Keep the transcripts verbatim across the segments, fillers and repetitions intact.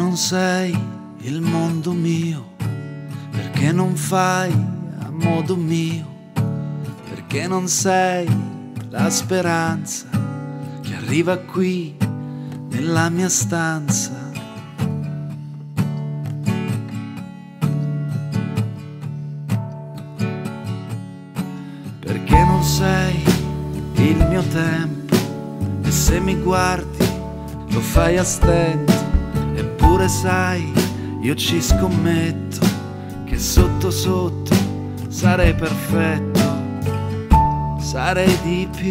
non sei il mondo mio, perché non fai a modo mio, perché non sei la speranza che arriva qui nella mia stanza. Perché non sei il mio tempo, e se mi guardi lo fai a stento, eppure sai, io ci scommetto che sotto sotto sarei perfetto, sarei di più.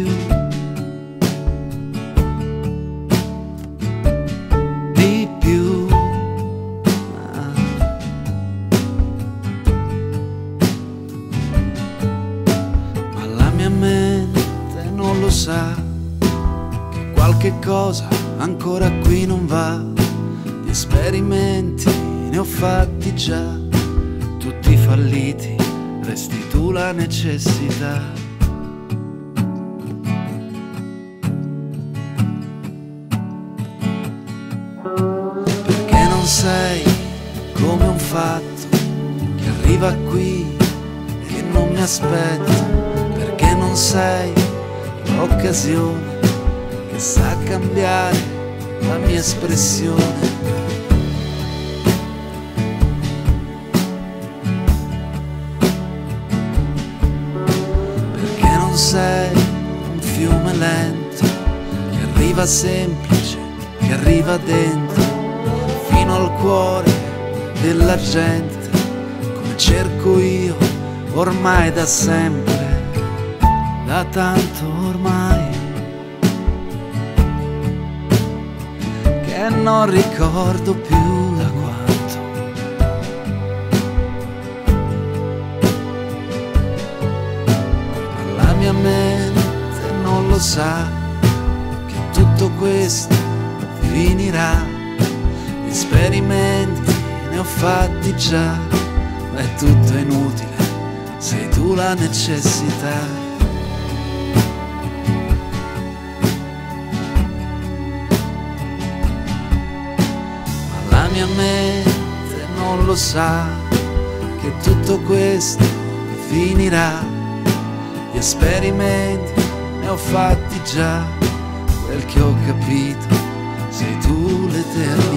Di più. Ah. Ma la mia mente non lo sa, che qualche cosa ancora qui non va. Di esperimenti ne ho fatti già, tutti falliti, resti tu la necessità. Perché non sei come un fatto che arriva qui e che non mi aspetto, perché non sei l'occasione che sa cambiare la mia espressione. Perché non sei un fiume lento che arriva semplice, che arriva dentro fino al cuore della gente, come cerco io ormai da sempre, da tanto ormai, che non ricordo più da quanto. Ma la mia mente non lo sa, che tutto questo finirà. Gli esperimenti ne ho fatti già, ma è tutto inutile, sei tu la necessità. La mia mente non lo sa, che tutto questo finirà. Gli esperimenti ne ho fatti già, quel che ho capito sei tu l'eternità.